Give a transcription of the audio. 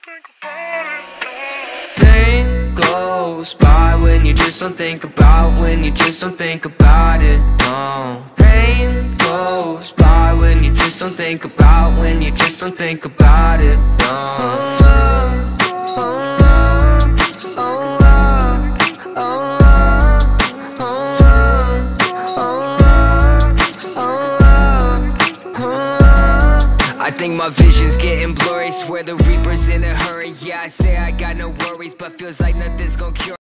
Pain goes by when you just don't think about, when you just don't think about it, no. Pain goes by when you just don't think about, when you just don't think about it, no. I think my vision's getting blurry, swear the reaper's in a hurry. Yeah, I say I got no worries, but feels like nothing's gonna cure